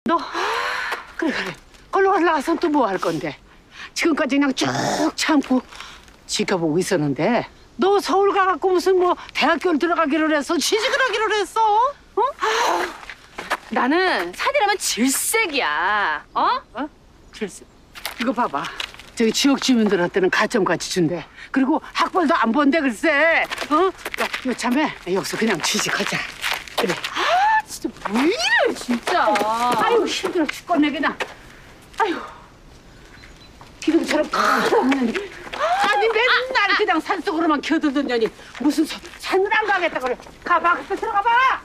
너 그래. 걸로 올라가서 또 뭐 할 건데? 지금까지 그냥 쭉 참고 지켜보고 있었는데 너 서울 가갖고 무슨 뭐 대학교를 들어가기로 했어? 취직을 하기로 했어? 어? 나는 산이라면 질색이야. 어? 글쎄, 이거 봐봐. 저기 지역 주민들한테는 가점까지 준대. 그리고 학벌도 안 본대 글쎄. 어? 야, 요참에 여기서 그냥 취직하자. 그래. 진짜 왜 이래 진짜. 아유 힘들어 죽겠네 그냥. 아유 기둥처럼 커다란 아니 맨날 그냥 산속으로만 겨들던 년이 무슨 산을 안 가겠다 그래. 가봐 그때 들어가봐.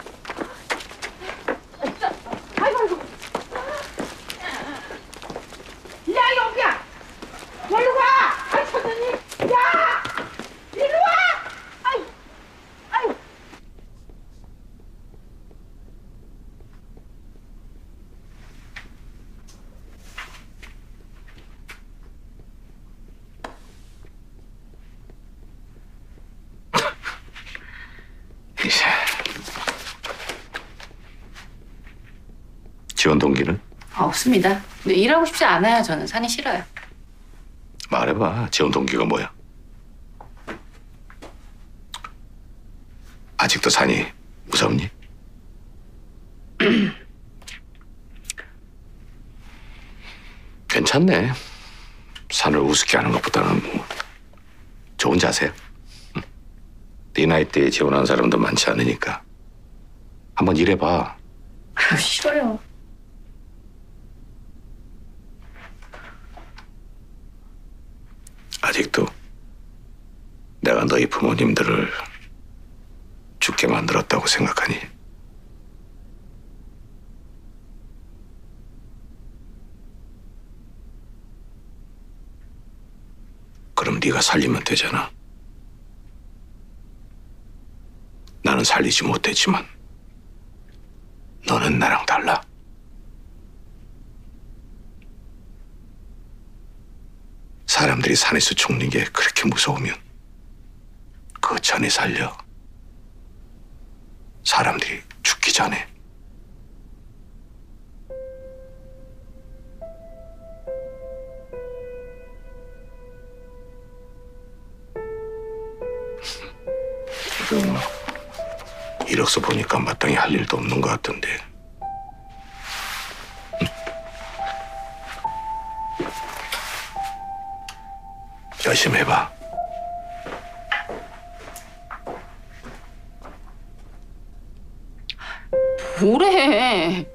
아이고 야 여기야 여기로 와. 아이 천년이 야 이리 와. 아유 아유 지원 동기는? 없습니다. 근데 일하고 싶지 않아요. 저는 산이 싫어요. 말해봐. 지원 동기가 뭐야? 아직도 산이 무섭니? 괜찮네. 산을 우습게 하는 것보다는 뭐 좋은 자세야. 응. 네 나이 때에 지원하는 사람도 많지 않으니까 한번 일해봐. 싫어요. 아직도 내가 너희 부모님들을 죽게 만들었다고 생각하니? 그럼 네가 살리면 되잖아. 나는 살리지 못했지만 너는 나랑 달라. 사람들이 산에서 죽는 게 그렇게 무서우면 그 전에 살려. 사람들이 죽기 전에. 그리고 이력서 보니까 마땅히 할 일도 없는 것 같던데. 열심히 해봐. 뭐래?